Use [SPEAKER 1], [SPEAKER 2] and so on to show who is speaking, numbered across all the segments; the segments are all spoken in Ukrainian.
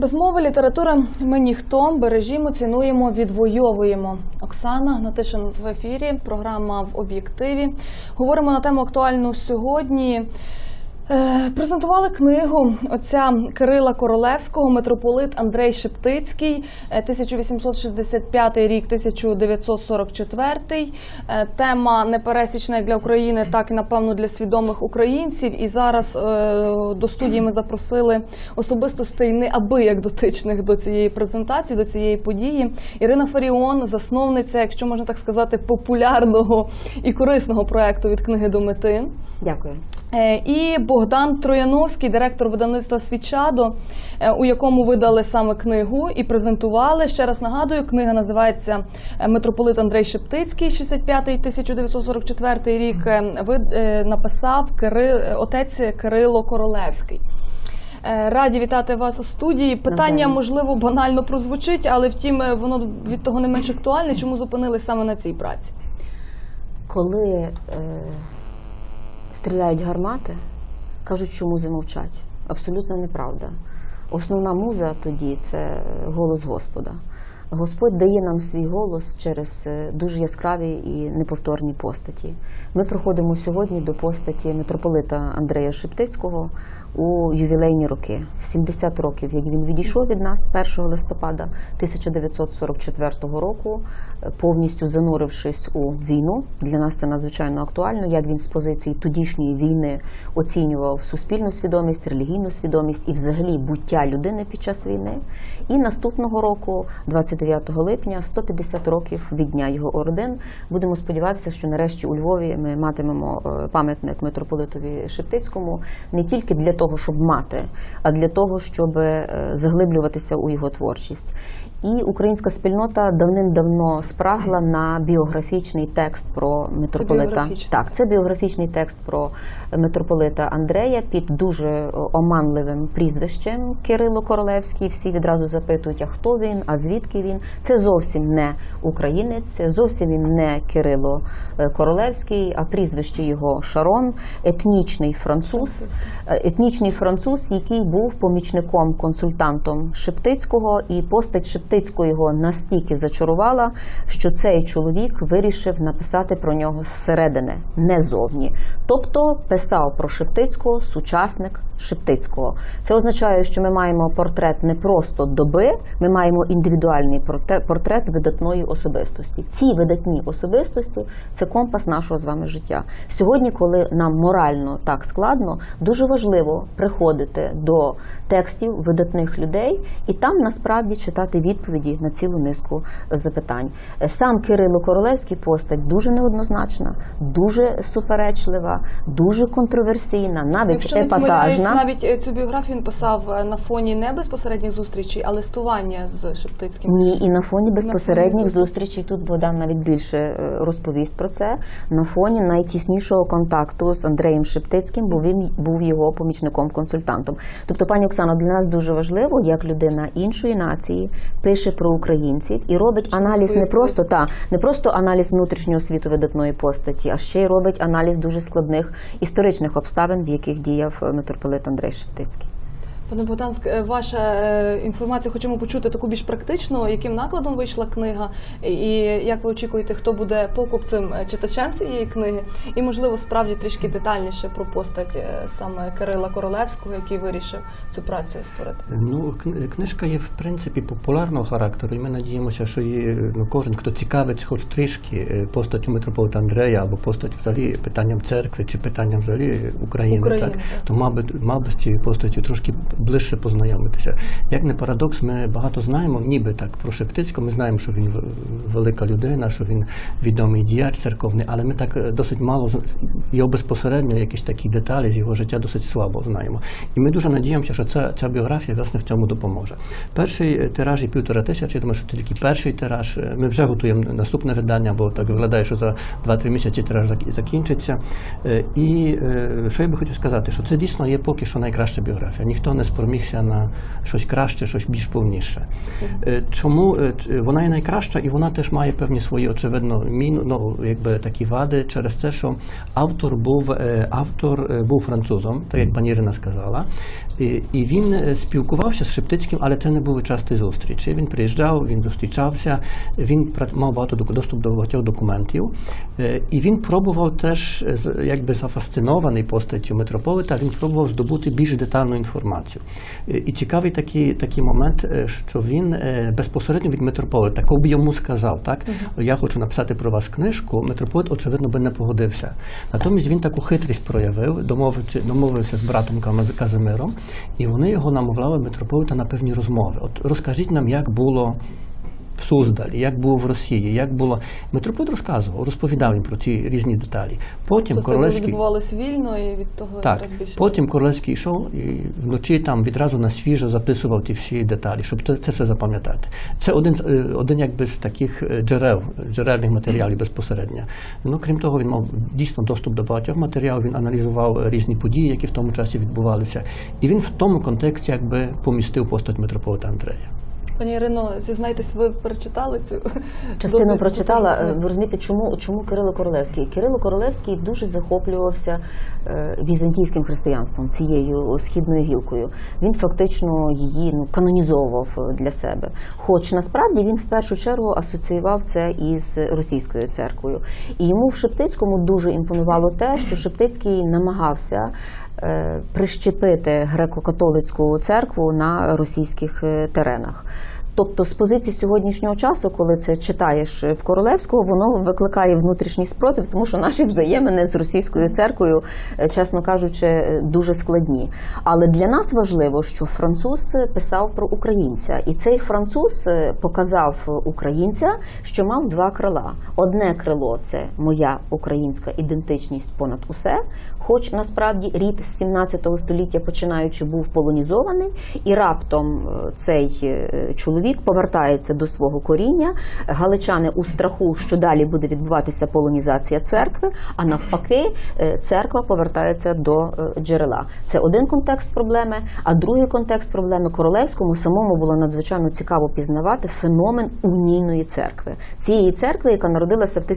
[SPEAKER 1] Без мови, літератури ми ніхто, бережімо, цінуємо, відвоюємо. Оксана Гнатишин в ефірі, програма «В об'єктиві». Говоримо на тему актуальну сьогодні. Презентували книгу отця Кирила Королевського «Митрополит Андрей Шептицький», 1865 рік, 1944. Тема непересічна як для України, так і, напевно, для свідомих українців. І зараз до студії ми запросили особистостей неабияк дотичних до цієї презентації, до цієї події. Ірина Фаріон, засновниця, якщо можна так сказати, популярного і корисного проєкту «Від книги до мети».
[SPEAKER 2] Дякую.
[SPEAKER 1] І Богдан Трояновський, директор видавництва «Свічадо», у якому видали саме книгу і презентували. Ще раз нагадую, книга називається «Митрополит Андрей Шептицький», 65-1944 рік, написав отець Кирило Королевський. Раді вітати вас у студії. Питання, можливо, банально прозвучить, але втім, воно від того не менш актуальне. Чому зупинились саме на цій праці?
[SPEAKER 2] Коли стріляють гармати, кажуть, що музи мовчать. Абсолютно неправда. Основна муза тоді – це голос Господа. Господь дає нам свій голос через дуже яскраві і неповторні постаті. Ми приходимо сьогодні до постаті митрополита Андрея Шептицького у ювілейні роки. 70 років, як він відійшов від нас 1 листопада 1944 року, повністю занурившись у війну. Для нас це надзвичайно актуально, як він з позиції тодішньої війни оцінював суспільну свідомість, релігійну свідомість і взагалі буття людини під час війни. І наступного року, 29 липня, 150 років від дня його орден. Будемо сподіватися, що нарешті у Львові ми матимемо пам'ятник митрополитові Шептицькому не тільки для того, щоб мати, а для того, щоб заглиблюватися у його творчість. І українська спільнота давним-давно спрагла на біографічний текст про митрополита. Так, це біографічний текст про митрополита Андрея під дуже оманливим прізвищем Кирило Королевський. Всі відразу запитують, а хто він, а звідки він. Це зовсім не українець, зовсім він не Кирило Королевський, а прізвище його Шарон, етнічний француз, який був помічником-консультантом Шептицького, і постать Шептицького його настільки зачарувала, що цей чоловік вирішив написати про нього зсередини, не зовні. Тобто писав про Шептицького сучасник Шептицького. Це означає, що ми маємо портрет не просто доби, ми маємо індивідуальний портрет видатної особистості. Ці видатні особистості – це компас нашого з вами життя. Сьогодні, коли нам морально так складно, дуже важливо приходити до текстів видатних людей і там насправді читати відповіді на цілу низку запитань. Сам Кирило Королевський постать дуже неоднозначна, дуже суперечлива, дуже контроверсійна, навіть епатажна.
[SPEAKER 1] Навіть цю біографію він писав на фоні не безпосередніх зустрічей, а листування з Шептицьким.
[SPEAKER 2] Ні, і на фоні безпосередніх зустрічей. Тут Богдан навіть більше розповість про це. На фоні найтіснішого контакту з Андреєм Шептицьким, бо він був його помічником-консультантом. Тобто, пані Оксано, для нас дуже важливо, як людина іншої нації пише про українців і робить аналіз не просто аналіз внутрішнього світу видатної постаті, а ще й робить аналіз дуже складних історичних обставин, в яких діяв митрополит Андрей Шептицький.
[SPEAKER 1] Пане Богдан, ваша інформація, хочемо почути таку більш практичну, яким накладом вийшла книга, і як ви очікуєте, хто буде покупцем, читачем цієї книги, і, можливо, справді трішки детальніше про постать саме Кирила Королевського, який вирішив цю працю створити.
[SPEAKER 3] Ну, книжка є, в принципі, популярного характеру, і ми надіємося, що кожен, хто цікавиться хоч трішки постаттю митрополита Андрея, або постаттю взагалі питанням церкви, чи питанням взагалі України, то мав би з цією постаттю трошки ближче познайомитися. Як не парадокс, ми багато знаємо, ніби так, про Шептицького. Ми знаємо, що він велика людина, що він відомий діяч церковний, але ми так досить мало його безпосередньо, якісь такі деталі з його життя досить слабо знаємо. І ми дуже надіємося, що ця біографія, власне, в цьому допоможе. Перший тираж є 1500, я думаю, що це тільки перший тираж. Ми вже готуємо наступне видання, бо так виглядає, що за 2-3 місяці тираж закінчиться. І що я би хотів сказати, що це дійсно є поки що найкраща біографія. Ніхто не спромігся на щось краще, щось більш повніше. Чому вона є найкраща, і вона теж має певні свої, очевидно, такі вади через те, що автор був французом, так як пані Ірина сказала, і він спілкувався з Шептицьким, але це не були часті зустрічі. Він приїжджав, він зустрічався, він мав доступ до багатьох документів, і він пробував теж, якби зафасцинований постаттю митрополита, він пробував здобути більш детальну інформацію. І цікавий такий момент, що він безпосередньо від митрополита, коли б йому сказав, так, я хочу написати про вас книжку, митрополит, очевидно, би не погодився. Натомість він таку хитрість проявив, домовився з братом Казимиром, і вони його намовляли, митрополита, на певні розмови. От розкажіть нам, як було в Суздалі, як було в Росії, як було... Митрополит розповідав їм про ці різні деталі. Потім
[SPEAKER 1] Тобто
[SPEAKER 3] Королевський...
[SPEAKER 1] це відбувалося вільно і від того
[SPEAKER 3] Так,
[SPEAKER 1] якраз більше...
[SPEAKER 3] потім Королевський йшов і вночі там відразу на свіжо записував ті всі деталі, щоб це все запам'ятати. Це один якби з таких джерельних матеріалів безпосередньо. Ну, крім того, він мав дійсно доступ до багатьох матеріалів, він аналізував різні події, які в тому часі відбувалися. І він в тому контексті якби помістив постать митрополита Андрея.
[SPEAKER 1] Пані Ірино, зізнайтесь, ви прочитали цю?
[SPEAKER 2] Частину прочитала. Ви розумієте, чому Кирило Королевський? Кирило Королевський дуже захоплювався візантійським християнством, цією східною гілкою. Він фактично її канонізовував для себе. Хоч насправді він в першу чергу асоціював це із російською церквою. І йому в Шептицькому дуже імпонувало те, що Шептицький намагався прищепити греко-католицьку церкву на російських теренах. Тобто з позиції сьогоднішнього часу, коли це читаєш в Королевського, воно викликає внутрішній спротив, тому що наші взаємини з російською церквою, чесно кажучи, дуже складні. Але для нас важливо, що француз писав про українця. І цей француз показав українця, що мав два крила. Одне крило – це моя українська ідентичність понад усе, хоч насправді рід з 17 століття починаючи був полонізований, і раптом цей чоловік повертається до свого коріння. Галичани у страху, що далі буде відбуватися полонізація церкви, а навпаки, церква повертається до джерела. Це один контекст проблеми, а другий контекст проблеми Королевському самому було надзвичайно цікаво пізнавати феномен унійної церкви. Цієї церкви, яка народилася в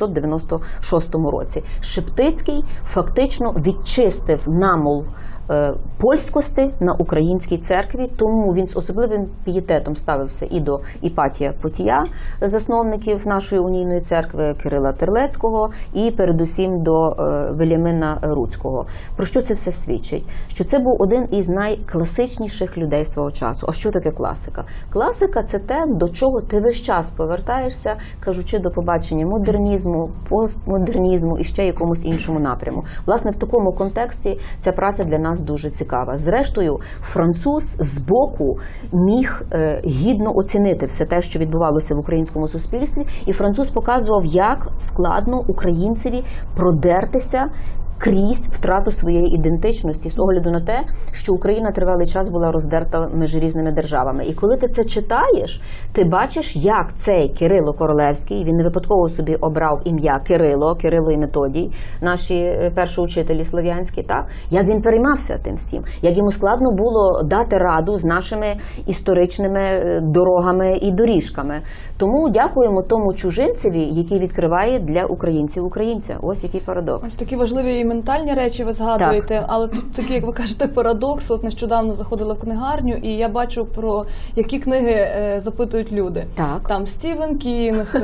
[SPEAKER 2] 1596 році. Шептицький фактично відчистив намул польськості на українській церкві, тому він з особливим пієтетом ставився і до Іпатія Потія, засновників нашої унійної церкви, Кирила Терлецького, і передусім до Вельямина Руцького. Про що це все свідчить? Що це був один із найкласичніших людей свого часу. А що таке класика? Класика – це те, до чого ти весь час повертаєшся, кажучи до побачення модернізму, постмодернізму і ще якомусь іншому напряму. Власне, в такому контексті ця праця для нас дуже цікава. Зрештою, француз збоку міг гідно оцінити все те, що відбувалося в українському суспільстві, і француз показував, як складно українцеві продертися крізь втрату своєї ідентичності з огляду на те, що Україна тривалий час була роздерта між різними державами. І коли ти це читаєш, ти бачиш, як цей Кирило Королевський, він не випадково собі обрав ім'я Кирило і Методій, наші першоучителі слов'янські, так? Як він переймався тим всім, як йому складно було дати раду з нашими історичними дорогами і доріжками. Тому дякуємо тому чужинцеві, який відкриває для українців українця. Ось який парадокс.
[SPEAKER 1] Ось такі важливі і ментальні речі ви згадуєте, так. Але тут такий, як ви кажете, парадокс. От нещодавно заходила в книгарню, і я бачу, про які книги запитують люди.
[SPEAKER 2] Так.
[SPEAKER 1] Там Стівен Кінг,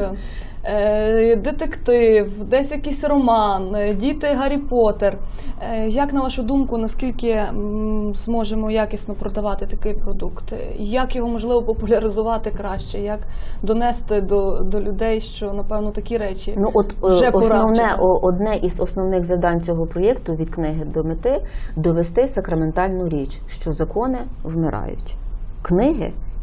[SPEAKER 1] детектив, десь якийсь роман, діти Гаррі Поттер. Як, на вашу думку, наскільки зможемо якісно продавати такий продукт? Як його можливо популяризувати краще? Як донести до людей, що, напевно, такі речі вже пора вчити?
[SPEAKER 2] Одне із основних завдань цього проєкту «Від книги до мети» – довести сакраментальну річ, що закони вмирають. Книги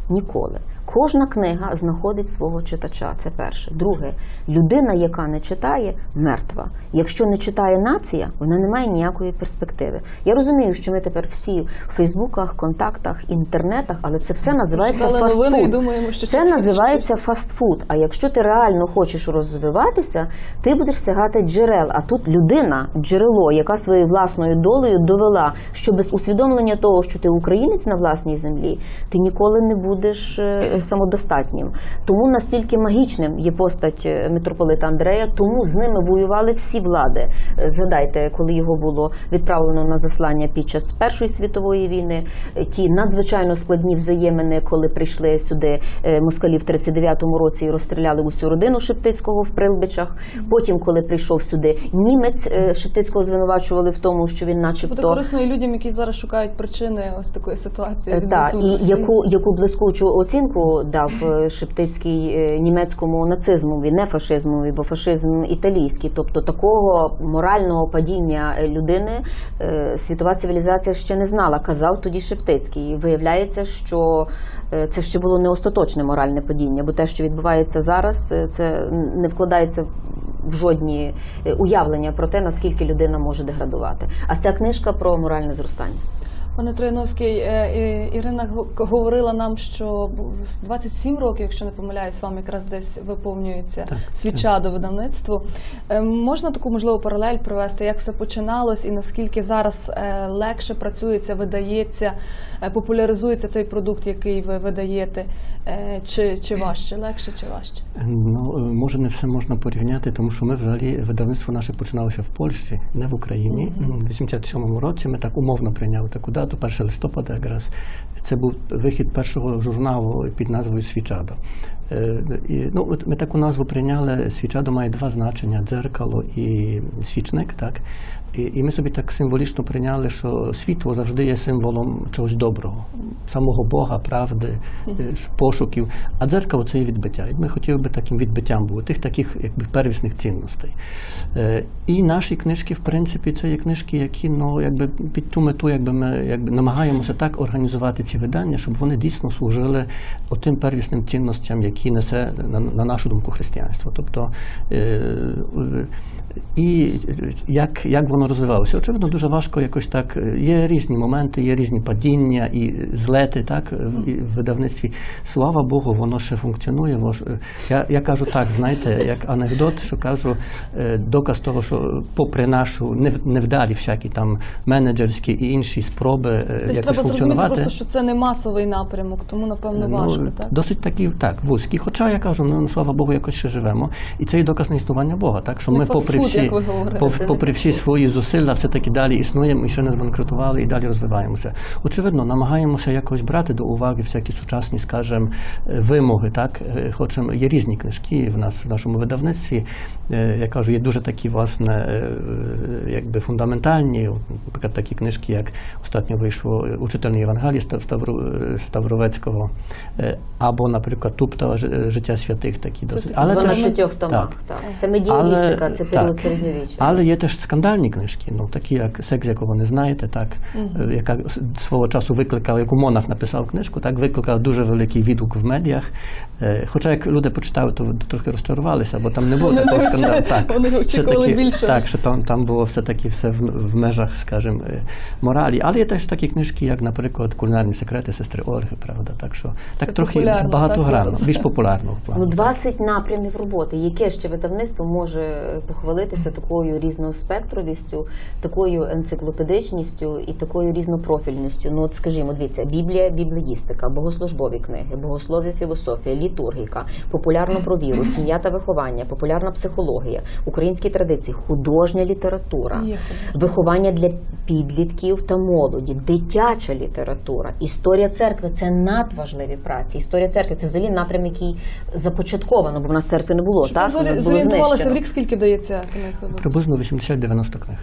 [SPEAKER 2] Ніколи. Кожна книга знаходить свого читача, це перше. Друге, людина, яка не читає, мертва. Якщо не читає нація, вона не має ніякої перспективи. Я розумію, що ми тепер всі в Фейсбуках, контактах, інтернетах, але це все називається фастфуд. Це називається фастфуд. А якщо ти реально хочеш розвиватися, ти будеш сягати джерел. А тут людина, джерело, яка своєю власною долею довела, що без усвідомлення того, що ти українець на власній землі, ти ніколи не будеш самодостатнім. Тому настільки магічним є постать митрополита Андрея, тому з ними воювали всі влади. Згадайте, коли його було відправлено на заслання під час Першої світової війни, ті надзвичайно складні взаємини, коли прийшли сюди москалі в 39-му році і розстріляли усю родину Шептицького в Прилбичах. Потім, коли прийшов сюди німець, Шептицького звинувачували в тому, що він начебто...
[SPEAKER 1] Буде корисно і людям, які зараз шукають причини ось такої ситуації.
[SPEAKER 2] Так, і яку блискучу оцінку дав Шептицький німецькому нацизмові, не фашизмові, бо фашизм італійський. Тобто такого морального падіння людини світова цивілізація ще не знала, казав тоді Шептицький. І виявляється, що це ще було не остаточне моральне падіння, бо те, що відбувається зараз, це не вкладається в жодні уявлення про те, наскільки людина може деградувати. А ця книжка про моральне зростання.
[SPEAKER 1] Пане Трояновський, Ірина говорила нам, що 27 років, якщо не помиляюсь, вам якраз десь виповнюється свіча до видавництву. Можна таку, можливо, паралель провести, як все починалось і наскільки зараз легше працюється, видається, популяризується цей продукт, який ви видаєте, чи важче, легше чи важче?
[SPEAKER 3] Ну, може не все можна порівняти, тому що ми взагалі, видавництво наше починалося в Польщі, не в Україні. У 87-му році ми так умовно прийняли таку дату, 1 листопада якраз. Це був вихід першого журналу під назвою «Свічадо». Ми таку назву прийняли. «Свічадо» має два значення – дзеркало і свічник. Так? І ми собі так символічно прийняли, що світло завжди є символом чогось доброго, самого Бога, правди, пошуків. А дзеркало – це є відбиття. І ми хотіли би таким відбиттям бути, тих таких якби первісних цінностей. І наші книжки, в принципі, це є книжки, які якби під ту мету ми намагаємося так організувати ці видання, щоб вони дійсно служили отим первісним цінностям, які несе, на нашу думку, християнство. Тобто, і як воно розвивалося? Очевидно, дуже важко якось так. Є різні моменти, є різні падіння і злети, так, в видавництві. Слава Богу, воно ще функціонує. Я кажу так, знаєте, як анекдот, що кажу, доказ того, що попри нашу невдалі всякі там менеджерські і інші спроби якось
[SPEAKER 1] треба
[SPEAKER 3] функціонувати.
[SPEAKER 1] Зрозуміти просто, що це не масовий напрямок, тому, напевно, важко, так?
[SPEAKER 3] Досить такі, так, вузькі. Хоча, я кажу, слава Богу, якось ще живемо. І це і доказ на існування Бога, так, що ми попри всі свої зусилля все-таки далі існуємо і ще не збанкрутували, і далі розвиваємося. Очевидно, намагаємося якось брати до уваги всякі сучасні, скажімо, вимоги, так. Хочемо, є різні книжки в нас, в нашому видавництві. Я кажу, є дуже такі, власне, якби фундаментальні, наприклад, такі книжки, як остатньо вийшло «Учительний Євангелій» Ставровецького, або, наприклад, Туптова «Життя святих», такі досить.
[SPEAKER 2] Але 12 томах. Це медіалістика, це період середньовіччя.
[SPEAKER 3] Але є теж скандальні книжки, такі як «Секс, якого не знаєте», так, яка свого часу викликала, яку Монах написав книжку, так, викликала дуже великий відгук в медіях. Хоча як люди почитали, то трохи розчарувалися, бо там не було такого скандалу.
[SPEAKER 1] Вони очікували більше.
[SPEAKER 3] Так, що там було все-таки все в межах, скажімо, моралі. Але є теж такі книжки, як, наприклад, «Кулінарні секрети сестри Ольги», правда, так що так трохи багатогранно, більш популярно.
[SPEAKER 2] 20 напрямів роботи. Яке ще видавництво може похвалитися такою різноспектровістю, такою енциклопедичністю і такою різнопрофільністю? От, скажімо, дивіться, Біблія, біблеїстика, богослужбові книги, богослов'я, філософія, літургіка, популярно про віру, сім'я та виховання, популярна психологія, українські традиції, художня література, виховання для підлітків та молоді, дитяча література, історія церкви – це надважливі праці. Історія церкви – це взагалі напрям, який започатковано, бо в нас церкви не було.
[SPEAKER 1] Щоб ви зорієнтувалися в рік, скільки вдається книг?
[SPEAKER 3] Приблизно 80-90 книг.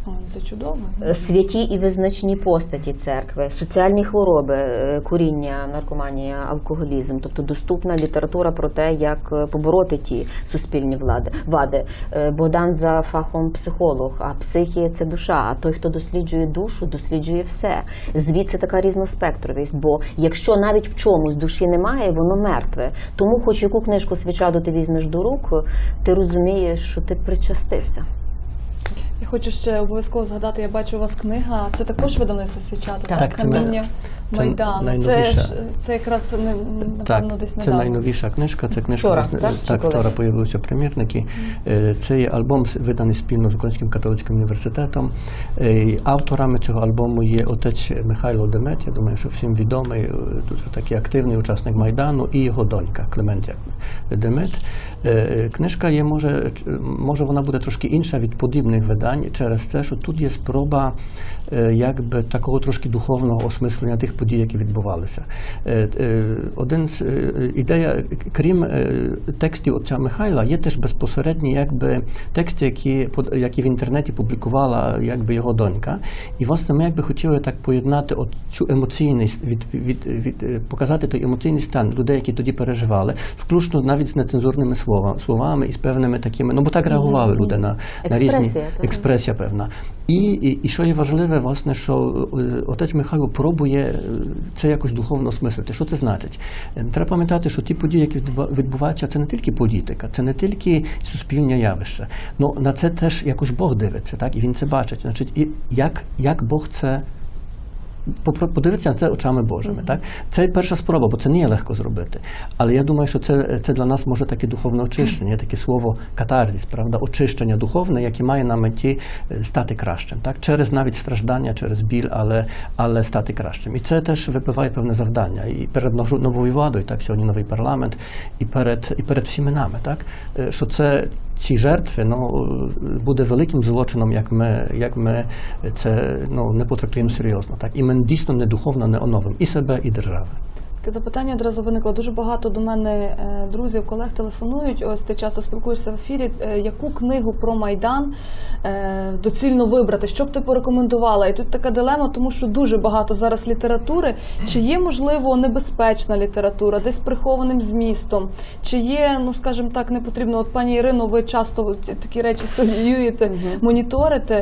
[SPEAKER 1] О, це чудово.
[SPEAKER 2] Святі і визначні постаті церкви, соціальні хвороби, куріння, наркоманія, алкоголізм, тобто доступна література про те, як побороти ті суспільні вади. Богдан за фахом психолог, а психія – це душа, а той, хто досліджує душу, досліджує все. Звідси така різноспектровість, бо якщо навіть в чомусь душі немає, воно мертве. Тому хоч яку книжку Свічаду ти візьмеш до рук, ти розумієш, що ти причастився.
[SPEAKER 1] Я хочу ще обов'язково згадати, я бачу у вас книга, це також видавництво Свічаду,
[SPEAKER 3] Так,
[SPEAKER 1] «Каміння Майдану». Це якраз, напевно, десь
[SPEAKER 3] це
[SPEAKER 1] недавно.
[SPEAKER 3] найновіша книжка, це книжка,
[SPEAKER 2] Вчора,
[SPEAKER 3] власне,
[SPEAKER 2] так,
[SPEAKER 3] вчора появилися примірники. Це є альбом, виданий спільно з Українським католицьким університетом. Авторами цього альбому є отець Михайло Демет, я думаю, що всім відомий, дуже такий активний учасник Майдану, і його донька Клементія Демет. Книжка є, може вона буде трошки інша від подібних видань, через те, що тут є спроба якби такого трошки духовного осмислення тих подій, які відбувалися. Ідея, крім текстів отця Михайла, є теж безпосередні якби тексти, які в інтернеті публікувала якби його донька. І власне ми якби хотіли так поєднати цю емоційність, показати той емоційний стан людей, які тоді переживали, включно навіть з нецензурними словами і з певними такими, ну бо так реагували люди на різні експресія певна. І що є важливе, власне, що отець Михайло пробує це якось духовно осмислити. Що це значить? Треба пам'ятати, що ті події, які відбуваються, це не тільки політика, це не тільки суспільне явище. Ну, на це теж якось Бог дивиться, так? І він це бачить. Значить, і як Бог це подивитися на це очами Божими. Так? Це перша спроба, бо це не є легко зробити. Але я думаю, що це для нас може таке духовне очищення, є таке слово катарзис, правда, очищення духовне, яке має на меті стати кращим. Так? Через навіть страждання, через біль, але стати кращим. І це теж випливає певне завдання. І перед новою владою, так, сьогодні новий парламент, і перед всіми нами. Так? Що ці жертви буде великим злочином, як ми це не потрактуємо серйозно. Так? І ми дійсно не духовно не оновимо і себе, і держави.
[SPEAKER 1] Таке запитання одразу виникло. Дуже багато до мене друзів, колег телефонують. Ось ти часто спілкуєшся в ефірі. Яку книгу про Майдан доцільно вибрати? Що б ти порекомендувала? І тут така дилема, тому що дуже багато зараз літератури. Чи є, можливо, небезпечна література, десь прихованим змістом? Чи є, скажімо так, не потрібно? От, пані Ірино, ви часто такі речі студіюєте, моніторите.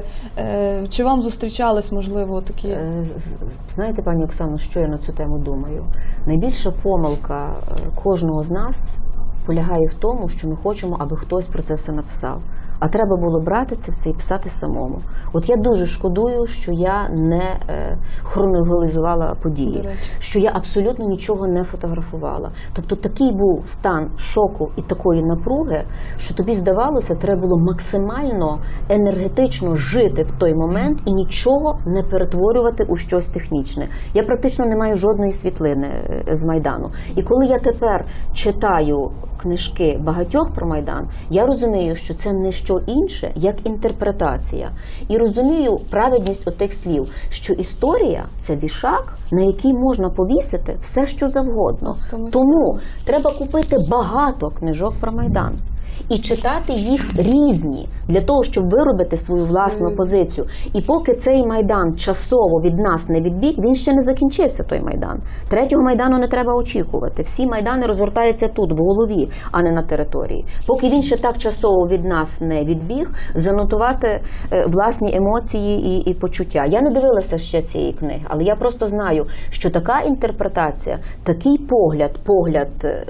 [SPEAKER 1] Чи вам зустрічались, можливо, такі?
[SPEAKER 2] Знаєте, пані Оксано, що я на цю тему думаю? Найбільша помилка кожного з нас полягає в тому, що ми хочемо, аби хтось про це все написав. А треба було брати це все і писати самому. От я дуже шкодую, що я не хронологізувала події, що я абсолютно нічого не фотографувала. Тобто такий був стан шоку і такої напруги, що тобі здавалося, треба було максимально енергетично жити в той момент і нічого не перетворювати у щось технічне. Я практично не маю жодної світлини з Майдану. І коли я тепер читаю книжки багатьох про Майдан, я розумію, що це не що інше, як інтерпретація. І розумію праведність отих слів, що історія – це вішак, на який можна повісити все, що завгодно. Тому треба купити багато книжок про Майдан. І читати їх різні, для того, щоб виробити свою власну позицію. І поки цей Майдан часово від нас не відбіг, він ще не закінчився, той Майдан. Третього Майдану не треба очікувати. Всі Майдани розгортаються тут, в голові, а не на території. Поки він ще так часово від нас не відбіг, занотувати власні емоції і почуття. Я не дивилася ще цієї книги, але я просто знаю, що така інтерпретація, такий погляд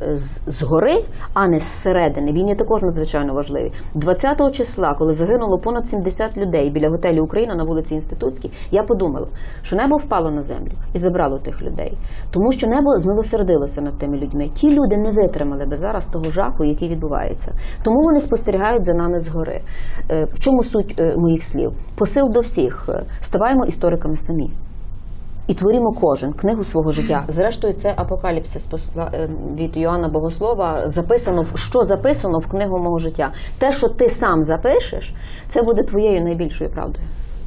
[SPEAKER 2] згори, а не зсередини, він є також надзвичайно важливий. 20 числа, коли загинуло понад 70 людей біля готелю «Україна» на вулиці Інститутській, я подумала, що небо впало на землю і забрало тих людей. Тому що небо змилосердилося над тими людьми. Ті люди не витримали би зараз того жаху, який відбувається. Тому вони спостерігають за нами згори. В чому суть моїх слів? Посил до всіх. Ставаємо істориками самі. І творімо кожен книгу свого життя. Зрештою, це апокаліпсис від Йоанна Богослова, що записано в книгу мого життя. Те, що ти сам запишеш, це буде твоєю найбільшою правдою.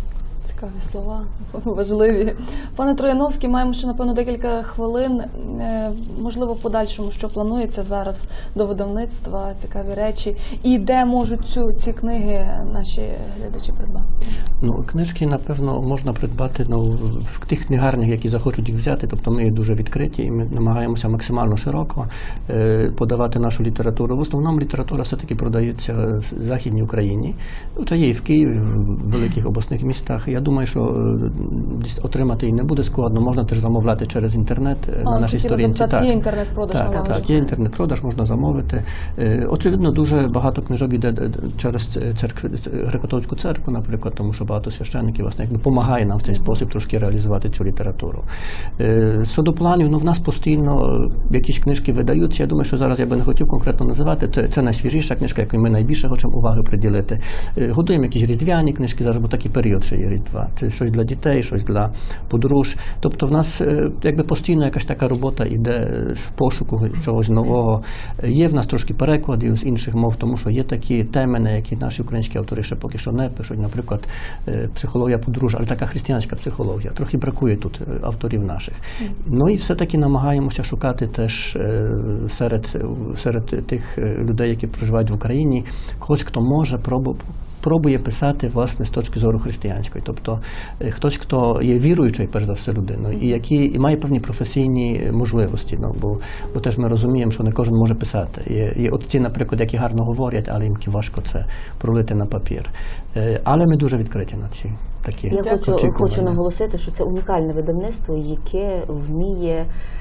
[SPEAKER 1] Цікаві слова, важливі. Пане Трояновський, маємо ще, напевно, декілька хвилин. Можливо, в подальшому, що планується зараз до видавництва, цікаві речі. І де можуть ці книги наші глядачі придбати?
[SPEAKER 3] Ну, книжки, напевно, можна придбати в тих книгарнях, які захочуть їх взяти. Тобто ми дуже відкриті і ми намагаємося максимально широко подавати нашу літературу. В основному література все-таки продається в Західній Україні. Хоча є і в Києві, в великих обласних містах. Я думаю, що отримати її не буде складно. Можна теж замовляти через інтернет на нашій сторінці.
[SPEAKER 1] Є інтернет-продаж налагоджений?
[SPEAKER 3] Так, є інтернет-продаж, можна замовити. Очевидно, дуже багато книжок йде через греко-католицьку церкву, наприклад, тому що багато священників, власне, якби допомагає нам в цей спосіб трошки реалізувати цю літературу. Щодо планів, в нас постійно якісь книжки видаються. Я думаю, що зараз я би не хотів конкретно називати. Це найсвіжіша книжка, якій ми найбільше хочемо уваги приділити. Готуємо якісь різдвяні книжки, зараз, бо такий період ще є Різдва. Це щось для дітей, щось для подруж. Тобто в нас якби постійно якась така робота йде з пошуку чогось нового. Є в нас трошки перекладів з інших мов, тому що є такі теми, на які наші українські автори ще поки що не пишуть. Наприклад, психологія подружжя, але така християнська психологія. Трохи бракує тут авторів наших. Ну і все-таки намагаємося шукати теж серед тих людей, які проживають в Україні, когось, хто може пробує писати, власне, з точки зору християнської. Тобто хтось, хто є віруючою, перш за все, людиною, і має певні професійні можливості. Бо теж ми розуміємо, що не кожен може писати. Є отці, наприклад, які гарно говорять, але їм важко це пролити на папір. Але ми дуже відкриті на ці такі очікування.
[SPEAKER 2] Я хочу наголосити, що це унікальне видавництво, яке вміє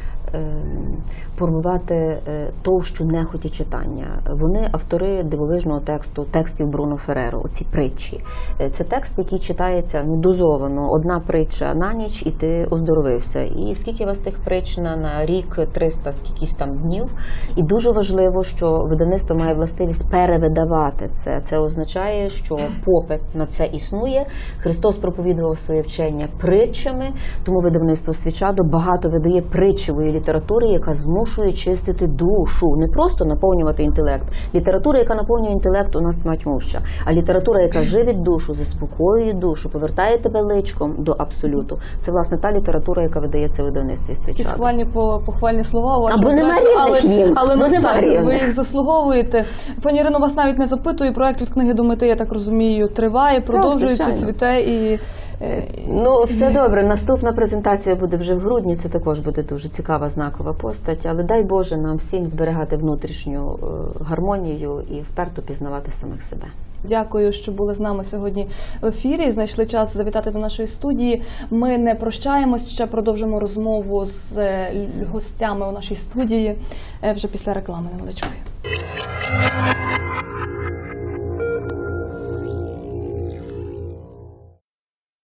[SPEAKER 2] формувати товщу нехоті читання. Вони автори дивовижного текстів Бруно Ферреро, оці притчі. Це текст, який читається дозовано. Одна притча на ніч, і ти оздоровився. І скільки у вас тих притч на рік, 300, скількись там днів. І дуже важливо, що видавництво має властивість перевидавати це. Це означає, що попит на це існує. Христос проповідував своє вчення притчами, тому видавництво Свічадо багато видає притчевої літератури, яка змушує чистити душу, не просто наповнювати інтелект. Література, яка наповнює інтелект, у нас тьмать-муща. А література, яка живить душу, заспокоює душу, повертає тебе личком до абсолюту. Це, власне, та література, яка видається в видавництві Свічадо.
[SPEAKER 1] Такі похвальні слова у вашому
[SPEAKER 2] Або нема рівних їм.
[SPEAKER 1] Але
[SPEAKER 2] нема
[SPEAKER 1] так,
[SPEAKER 2] рівних.
[SPEAKER 1] ви їх заслуговуєте. Пані Ірино, вас навіть не запитую. Проект «Від книги до мети», я так розумію, триває, продовжується,
[SPEAKER 2] звичайно.
[SPEAKER 1] цвіте і...
[SPEAKER 2] Все добре. Наступна презентація буде вже в грудні. Це також буде дуже цікава, знакова постать. Але дай Боже нам всім зберігати внутрішню гармонію і вперто пізнавати самих себе.
[SPEAKER 1] Дякую, що були з нами сьогодні в ефірі. Знайшли час завітати до нашої студії. Ми не прощаємось, ще продовжимо розмову з гостями у нашій студії вже після реклами невеличкої.